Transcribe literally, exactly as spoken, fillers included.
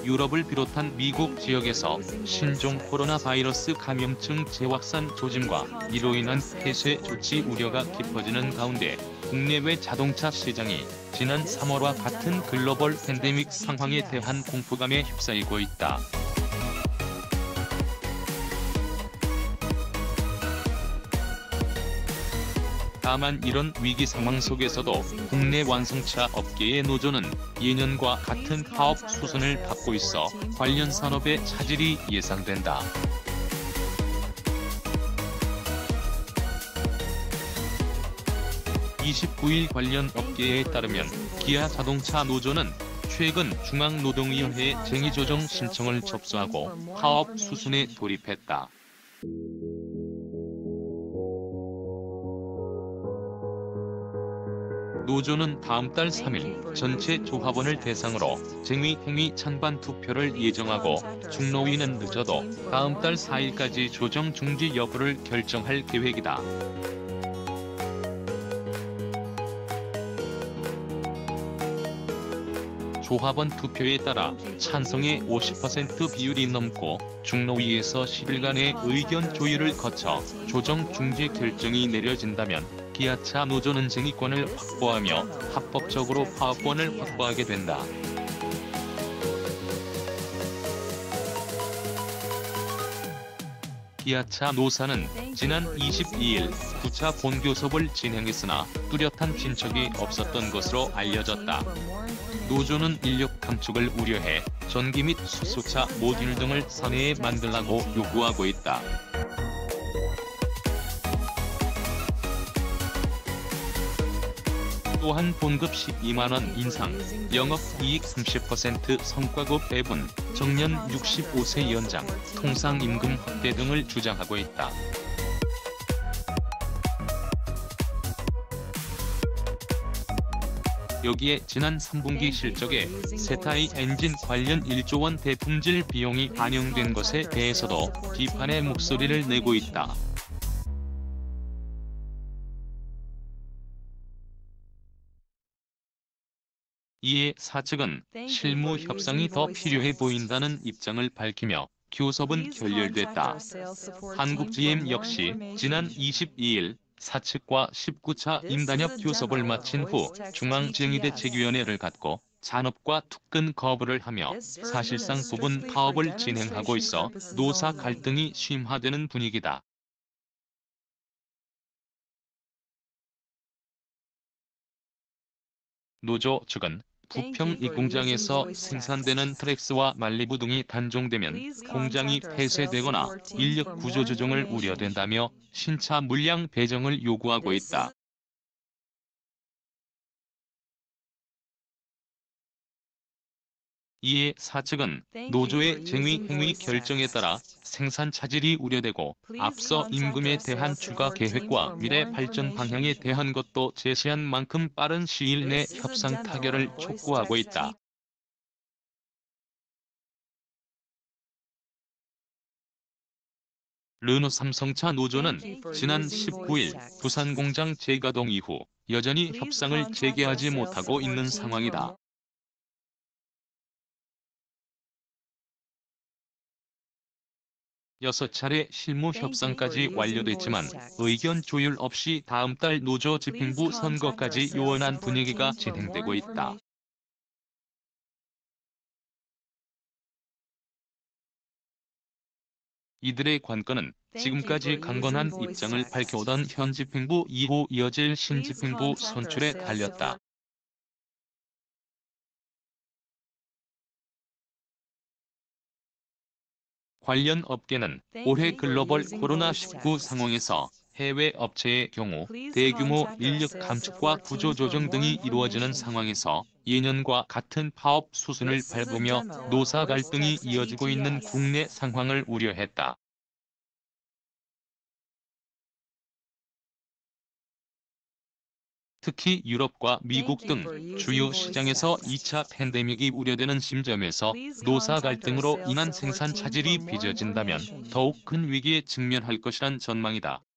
유럽을 비롯한 미국 지역에서 신종 코로나 바이러스 감염증 재확산 조짐과 이로 인한 폐쇄 조치 우려가 깊어지는 가운데 국내외 자동차 시장이 지난 삼월과 같은 글로벌 팬데믹 상황에 대한 공포감에 휩싸이고 있다. 다만 이런 위기 상황 속에서도 국내 완성차 업계의 노조는 예년과 같은 파업 수순을 밟고 있어 관련 산업의 차질이 예상된다. 이십구 일 관련 업계에 따르면 기아 자동차 노조는 최근 중앙노동위원회에 쟁의조정 신청을 접수하고 파업 수순에 돌입했다. 노조는 다음 달 삼 일 전체 조합원을 대상으로 쟁의행위 찬반 투표를 예정하고 중노위는 늦어도 다음 달 사 일까지 조정 중지 여부를 결정할 계획이다. 조합원 투표에 따라 찬성의 오십 퍼센트 비율이 넘고 중노위에서 십 일간의 의견 조율을 거쳐 조정 중지 결정이 내려진다면 기아차 노조는 쟁의권을 확보하며 합법적으로 파업권을 확보하게 된다. 기아차 노사는 지난 이십이 일 구 차 본교섭을 진행했으나 뚜렷한 진척이 없었던 것으로 알려졌다. 노조는 인력 감축을 우려해 전기 및 수소차 모듈 등을 선회에 만들라고 요구하고 있다. 또한 본급 십이만 원 인상, 영업이익 삼십 퍼센트 성과급 배분, 정년 육십오 세 연장, 통상임금 확대 등을 주장하고 있다. 여기에 지난 삼 분기 실적에 세타의 엔진 관련 일조 원 대품질 비용이 반영된 것에 대해서도 비판의 목소리를 내고 있다. 이에 사측은 실무 협상이 더 필요해 보인다는 입장을 밝히며 교섭은 결렬됐다. 한국지엠 역시 지난 이십이 일 사측과 십구 차 임단협 교섭을 마친 후 중앙쟁의대책위원회를 갖고 잔업과 투근 거부를 하며 사실상 부분 파업을 진행하고 있어 노사 갈등이 심화되는 분위기다. 노조 측은 부평 이 공장에서 생산되는 트랙스와 말리부 등이 단종되면 공장이 폐쇄되거나 인력 구조 조정을 우려된다며 신차 물량 배정을 요구하고 있다. 이에 사측은 노조의 쟁의행위 결정에 따라 생산 차질이 우려되고 앞서 임금에 대한 추가 계획과 미래 발전 방향에 대한 것도 제시한 만큼 빠른 시일 내 협상 타결을 촉구하고 있다. 르노 삼성차 노조는 지난 십구 일 부산 공장 재가동 이후 여전히 협상을 재개하지 못하고 있는 상황이다. 여섯 차례 실무 협상까지 완료됐지만 의견 조율 없이 다음 달 노조 집행부 선거까지 요원한 분위기가 진행되고 있다. 이들의 관건은 지금까지 강건한 입장을 밝혀오던 현 집행부 이후 이어질 신집행부 선출에 달렸다. 관련 업계는 올해 글로벌 코로나 십구 상황에서 해외 업체의 경우 대규모 인력 감축과 구조조정 등이 이루어지는 상황에서 예년과 같은 파업 수순을 밟으며 노사 갈등이 이어지고 있는 국내 상황을 우려했다. 특히 유럽과 미국 등 주요 시장에서 이 차 팬데믹이 우려되는 심점에서 노사 갈등으로 인한 생산 차질이 빚어진다면 더욱 큰 위기에 직면할 것이란 전망이다.